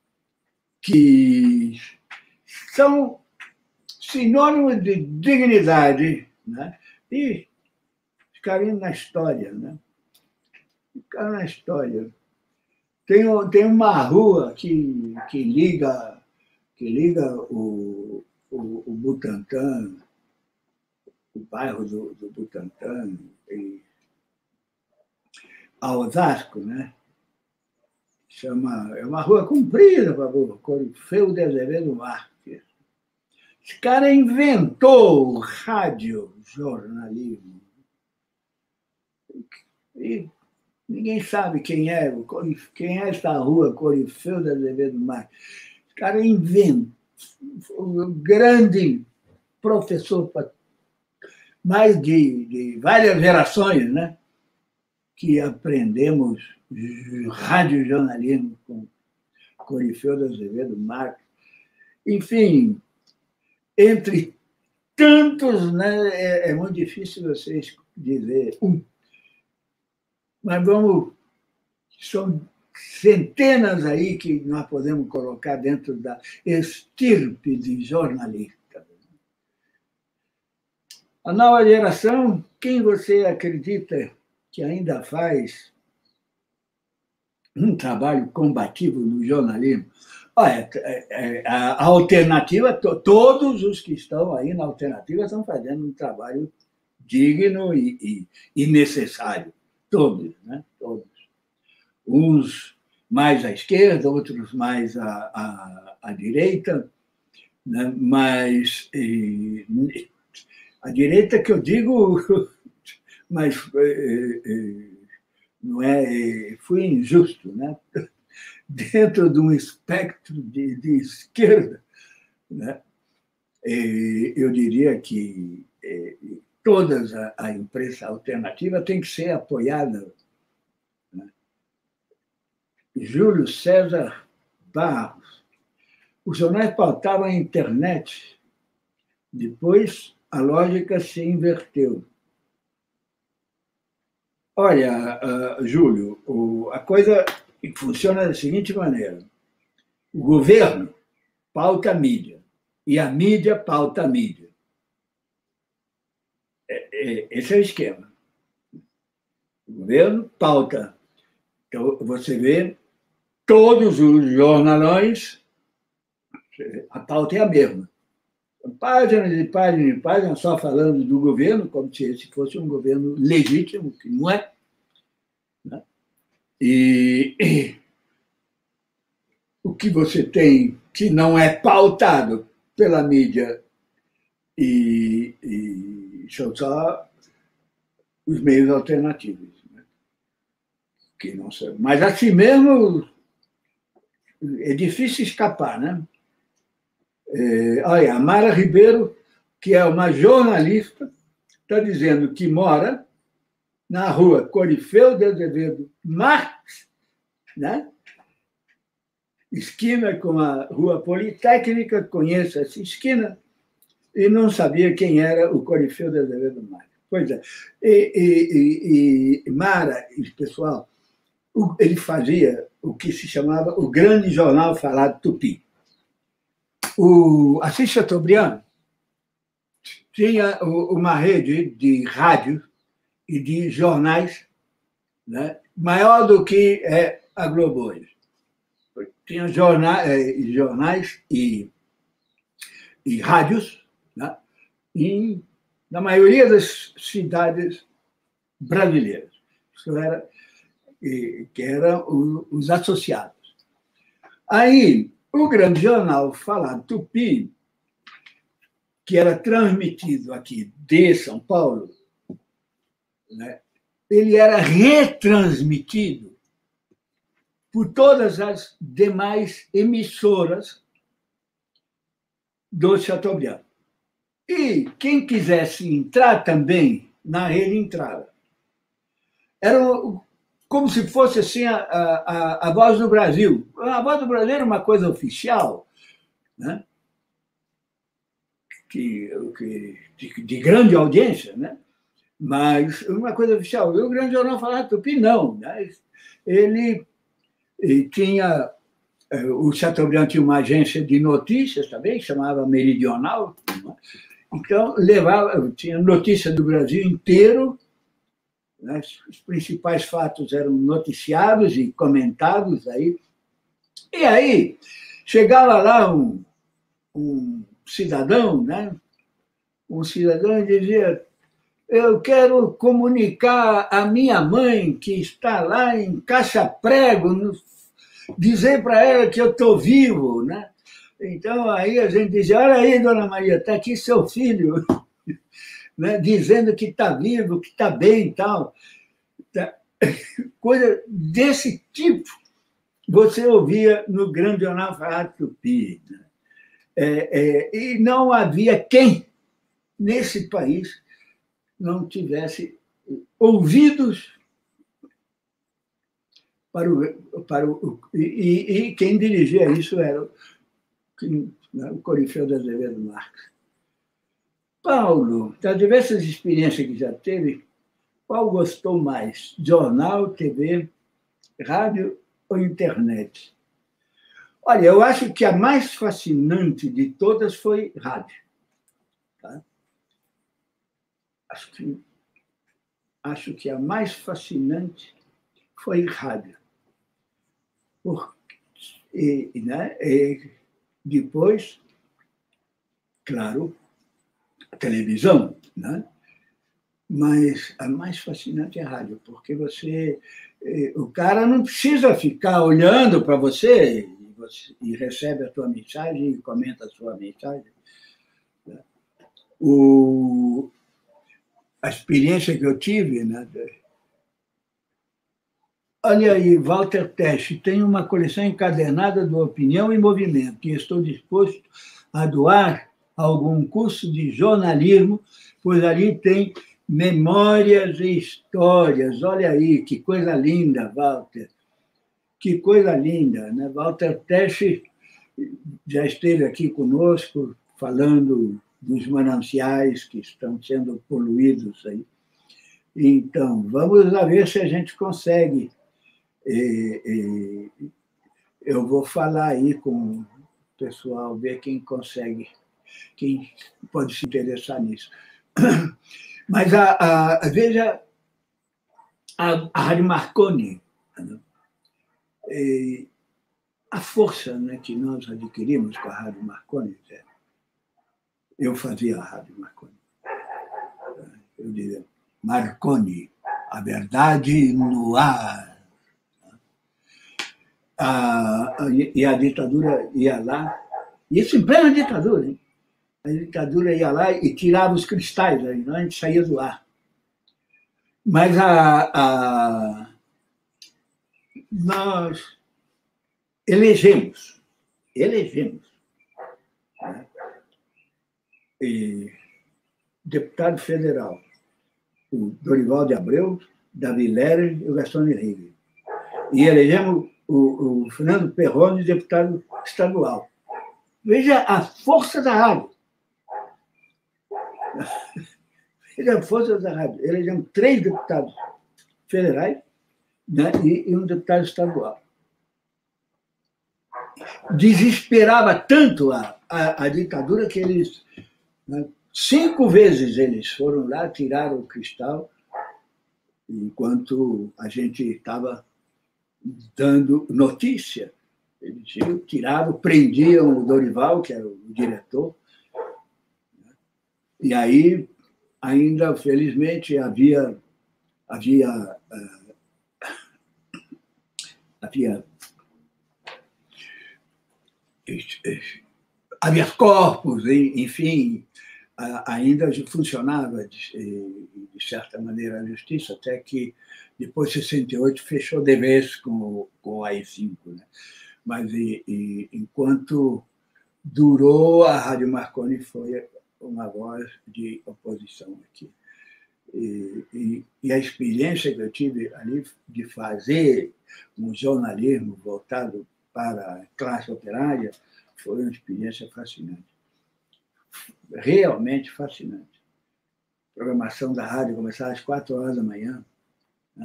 que são sinônimos de dignidade, né? E ficarem na história, né? Ficaram na história. Tem, tem uma rua que, que liga, que liga o, o, o Butantã, o bairro do, do Butantã, e, a Osasco, né? Chama, é uma rua comprida, por favor, Corifeu de Azevedo Marques. Esse cara inventou o radiojornalismo. E ninguém sabe quem é, quem é essa rua Corifeu de Azevedo Marques. Esse cara inventou, um grande professor, mais de, de várias gerações, né? Que aprendemos radiojornalismo com Corifeu de Azevedo Marques. Enfim, entre tantos, né, é, é muito difícil vocês dizer um. Mas vamos, são centenas aí que nós podemos colocar dentro da estirpe de jornalista. A nova geração, quem você acredita que ainda faz um trabalho combativo no jornalismo? Olha, a alternativa, todos os que estão aí na alternativa estão fazendo um trabalho digno e, e, e necessário. Todos, né? Todos. Uns mais à esquerda, outros mais à, à, à direita, né? Mas e, a direita que eu digo, mas não é, fui injusto, né? Dentro de um espectro de, de esquerda, né? Eu diria que toda a, a imprensa alternativa tem que ser apoiada, né? Júlio César Barros. Os jornais pautavam a internet. Depois, a lógica se inverteu. Olha, uh, Júlio, o, a coisa funciona da seguinte maneira. O governo pauta a mídia e a mídia pauta a mídia. Esse é o esquema. O governo pauta. Então, você vê todos os jornalões, a pauta é a mesma. Páginas e páginas e páginas só falando do governo, como se esse fosse um governo legítimo, que não é. Né? E, e o que você tem que não é pautado pela mídia e, e são só os meios alternativos, né? Que não são. Mas assim mesmo é difícil escapar, né? É, olha, a Mara Ribeiro, que é uma jornalista, está dizendo que mora na rua Corifeu de Azevedo Marques, né? Esquina com a Rua Politécnica, conheço essa esquina, e não sabia quem era o Corifeu de Azevedo Marques. Pois é. E, e, e, e Mara, e pessoal, ele fazia o que se chamava o Grande Jornal Falado Tupi. O Assis Chateaubriand tinha uma rede de rádio e de jornais, né, maior do que é a Globo hoje. Tinha jornais, jornais e, e rádios, né, em, na maioria das cidades brasileiras. Isso era, que eram os associados. Aí, O grande jornal falado Tupi, que era transmitido aqui de São Paulo, né, ele era retransmitido por todas as demais emissoras do Chateaubriand. E quem quisesse entrar também na rede entrava. Era como se fosse assim a, a, a Voz do Brasil. A Voz do Brasil era uma coisa oficial, né? que, que, de, de grande audiência, né? Mas uma coisa oficial. E o grande jornal falava Tupi, não. Né? Ele, ele tinha... O Chateaubriand tinha uma agência de notícias também, que chamava Meridional. Né? Então, levava, tinha notícia do Brasil inteiro, né? Os principais fatos eram noticiados e comentados aí. E aí, chegava lá um, um cidadão, né? um cidadão e dizia: eu quero comunicar à minha mãe, que está lá em Caça-Prego, dizer para ela que eu estou vivo. Né? Então, aí a gente dizia: olha aí, dona Maria, está aqui seu filho, né? dizendo que está vivo, que está bem e tal. Coisa desse tipo você ouvia no grande jornal Falado Tupi. Né? É, é, e não havia quem, nesse país, não tivesse ouvidos para o... Para o e, e quem dirigia isso era o, o Corifeu de Azevedo Marques. Paulo, das diversas experiências que já teve, qual gostou mais? Jornal, T V, rádio ou internet? Olha, eu acho que a mais fascinante de todas foi rádio. Tá? Acho que, acho que a mais fascinante foi rádio. Por, e, né, e depois, claro, a televisão, né? Mas a mais fascinante é a rádio, porque você, o cara não precisa ficar olhando para você e, você e recebe a tua mensagem e comenta a sua mensagem. O, a experiência que eu tive, né? Olha aí, Walter Tesch, tem uma coleção encadernada do Opinião e Movimento, e estou disposto a doar a algum curso de jornalismo, pois ali tem memórias e histórias. Olha aí, que coisa linda, Walter. Que coisa linda, né? Walter Tesch já esteve aqui conosco, falando dos mananciais que estão sendo poluídos aí. Então, vamos lá ver se a gente consegue. E, e, eu vou falar aí com o pessoal, ver quem consegue, quem pode se interessar nisso. Mas, a, a, veja, a, a Rádio Marconi, né? E a força, né, que nós adquirimos com a Rádio Marconi, eu fazia a Rádio Marconi. Eu dizia: Marconi, a verdade no ar. A, e a ditadura ia lá, isso em plena ditadura, hein? A ditadura ia lá e tirava os cristais, aí, não? A gente saía do ar. Mas a, a, nós elegemos, elegemos, né? E, deputado federal, o Dorival de Abreu, Davi Lerer e o Gastão Henrique. E elegemos o, o Fernando Perrone, deputado estadual. Veja a força da rádio. Veja a força da rádio. Elegemos três deputados federais, né, e, e um deputado estadual. Desesperava tanto a, a, a ditadura que eles... Né, cinco vezes eles foram lá, tiraram o cristal, enquanto a gente estava dando notícia. Eles tiraram, prendiam o Dorival, que era o diretor, e aí ainda, felizmente, havia, havia, havia habeas corpus, enfim, ainda funcionava, de, de certa maneira, a justiça, até que, depois de sessenta e oito, fechou de vez com, com o A I cinco. Né? Mas, e, e, enquanto durou, a Rádio Marconi foi uma voz de oposição aqui. E, e, e a experiência que eu tive ali de fazer um jornalismo voltado para a classe operária foi uma experiência fascinante. Realmente fascinante. A programação da rádio começava às quatro horas da manhã. Né?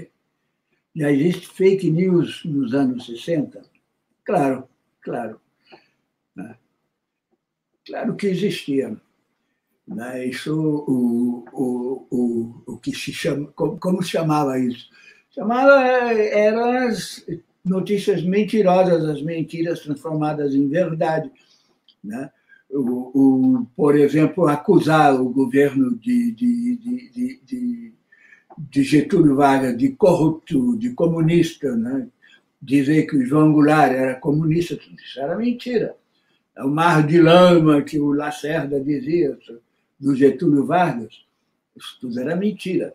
Já existe fake news nos anos sessenta? Claro, claro. Né? Claro que existia. Né? Isso, o, o, o, o que se chama, como, como se chamava isso? Chamava, eram as notícias mentirosas, as mentiras transformadas em verdade. Né? O, o, por exemplo, acusar o governo de, de, de, de, de, de Getúlio Vargas de corrupto, de comunista, né? Dizer que o João Goulart era comunista, isso era mentira. O mar de lama que o Lacerda dizia do Getúlio Vargas, isso tudo era mentira.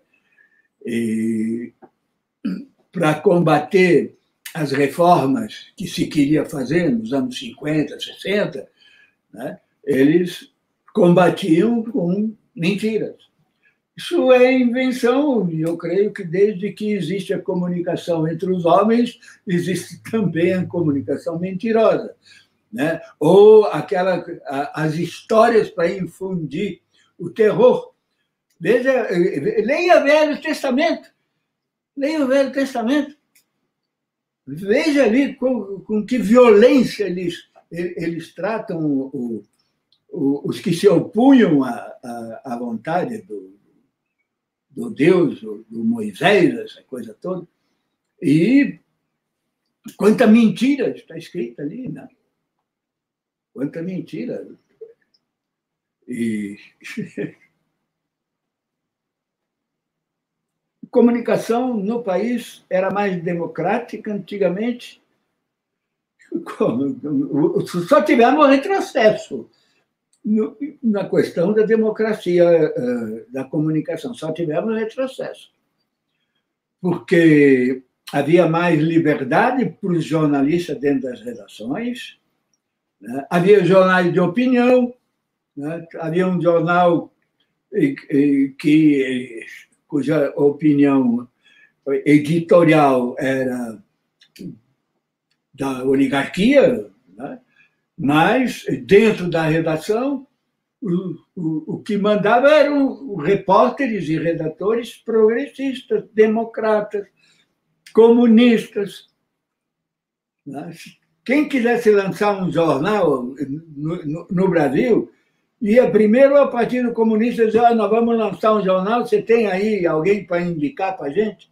E para combater as reformas que se queria fazer nos anos cinquenta, sessenta, né, eles combatiam com mentiras. Isso é invenção, e eu creio que desde que existe a comunicação entre os homens, existe também a comunicação mentirosa. Né? Ou aquela, as histórias para infundir o terror. Veja, leia o Velho Testamento. Leia o Velho Testamento. Veja ali com, com que violência eles, eles tratam o, o, os que se opunham à, à, à vontade do, do Deus, do Moisés, essa coisa toda. E quanta mentira está escrita ali, né? Quanta mentira. E comunicação no país era mais democrática antigamente. Só tivemos retrocesso na questão da democracia da comunicação, só tivemos retrocesso. Porque havia mais liberdade para os jornalistas dentro das redações, né? Havia jornais de opinião, né? Havia um jornal que, cuja opinião editorial era da oligarquia, né? Mas, dentro da redação, o, o, o que mandava eram repórteres e redatores progressistas, democratas, comunistas. Né? Quem quisesse lançar um jornal no, no, no Brasil, ia primeiro ao Partido Comunista dizer: ah, nós vamos lançar um jornal, você tem aí alguém para indicar para a gente?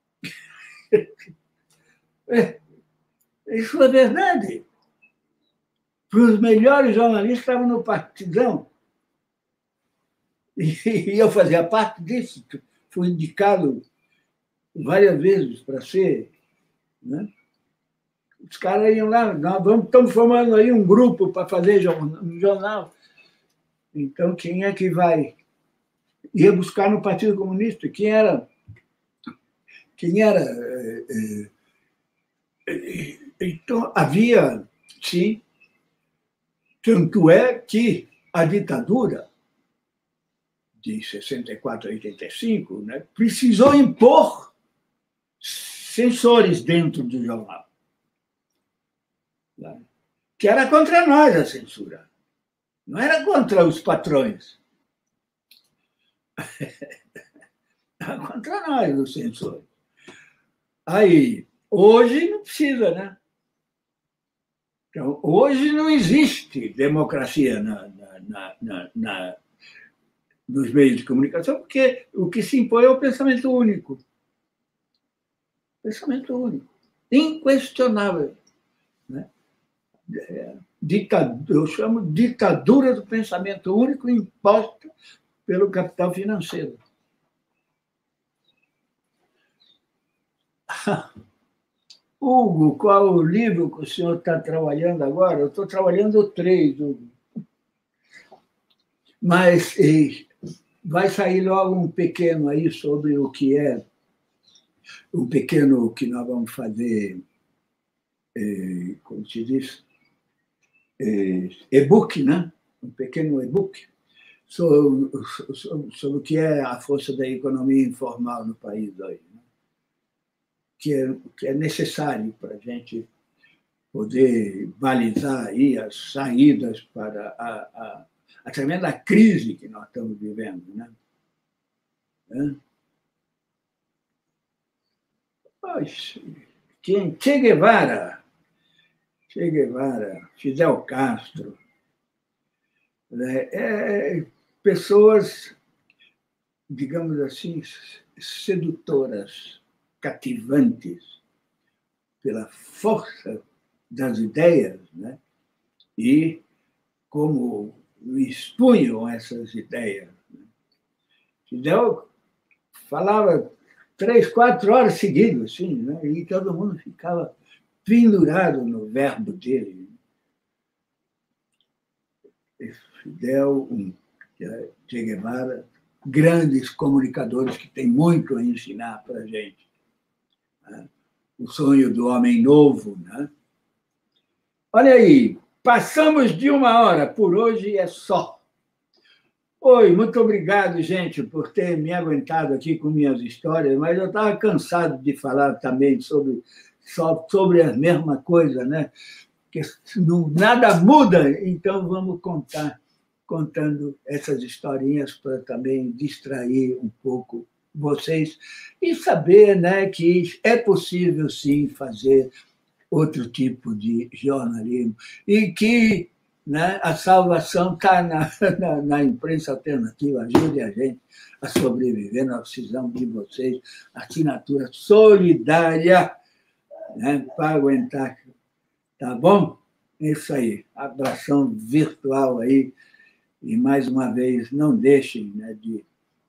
Isso é verdade. Os melhores jornalistas estavam no partidão. E eu fazia parte disso. Fui indicado várias vezes para ser. Né? Os caras iam lá, nós vamos, estamos formando aí um grupo para fazer um jornal. Então, quem é que vai? Ia buscar no Partido Comunista. Quem era? Quem era? Então, havia, sim. Tanto é que a ditadura de sessenta e quatro a oitenta e cinco, né, precisou impor censores dentro do jornal. Né, que era contra nós a censura. Não era contra os patrões. Era contra nós os censores. Aí, hoje não precisa, né? Então, hoje não existe democracia na, na, na, na, nos meios de comunicação, porque o que se impõe é o pensamento único. Pensamento único. Inquestionável. Né? Ditadura, eu chamo ditadura do pensamento único imposta pelo capital financeiro. Hugo, qual o livro que o senhor está trabalhando agora? Eu estou trabalhando três, Hugo. Mas vai sair logo um pequeno aí sobre o que é, um pequeno que nós vamos fazer, como se diz, e-book, né? Um pequeno e-book sobre, sobre, sobre o que é a força da economia informal no país hoje, né? que, é, que é necessário para a gente poder balizar aí as saídas para a, a, a tremenda crise que nós estamos vivendo, né? Quem? Che Guevara, Che Guevara, Fidel Castro, né? É, pessoas, digamos assim, sedutoras, cativantes pela força das ideias, né? E como expunham essas ideias. Fidel falava três, quatro horas seguidas, assim, né? E todo mundo ficava pendurado no verbo dele. Fidel, Che Guevara, grandes comunicadores que têm muito a ensinar para a gente. Né? O sonho do homem novo. Né? Olha aí, passamos de uma hora, por hoje é só. Oi, muito obrigado, gente, por ter me aguentado aqui com minhas histórias, mas eu estava cansado de falar também sobre, sobre a mesma coisa, né? Que não, nada muda, então vamos contar, contando essas historinhas para também distrair um pouco vocês e saber, né, que é possível, sim, fazer outro tipo de jornalismo e que, né, a salvação está na, na, na imprensa alternativa. Ajude a gente a sobreviver, nós precisamos de vocês. Assinatura solidária, né, para aguentar. Tá bom? É isso aí. Abração virtual aí. E, mais uma vez, não deixem, né, de,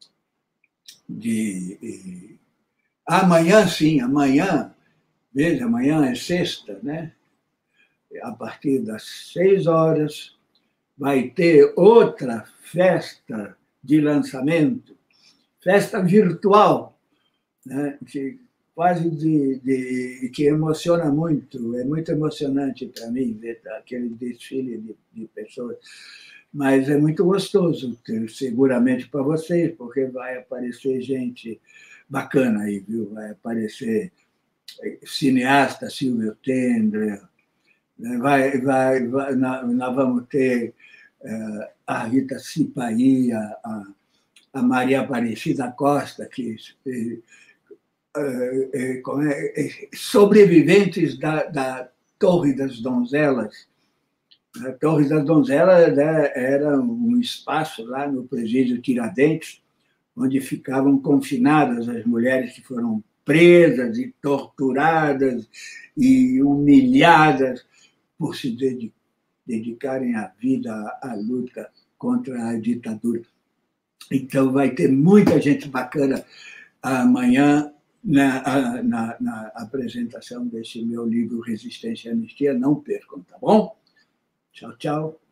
de, de... Amanhã, sim, amanhã, veja, amanhã é sexta, né? A partir das seis horas, vai ter outra festa de lançamento, festa virtual, né? Que quase de, de, que emociona muito, é muito emocionante para mim ver aquele desfile de, de pessoas, mas é muito gostoso, seguramente para vocês, porque vai aparecer gente bacana aí, viu? Vai aparecer cineasta Silvio Tendler, vai, vai, vai, nós vamos ter uh, a Rita Sipaí, a, a Maria Aparecida Costa, que sobreviventes da, da Torre das Donzelas. A Torre das Donzelas era um espaço lá no presídio Tiradentes, onde ficavam confinadas as mulheres que foram presas e torturadas e humilhadas por se dedicarem a vida à luta contra a ditadura. Então, vai ter muita gente bacana amanhã na, na, na apresentação desse meu livro Resistência e Anistia. Não percam, tá bom? Tchau, tchau.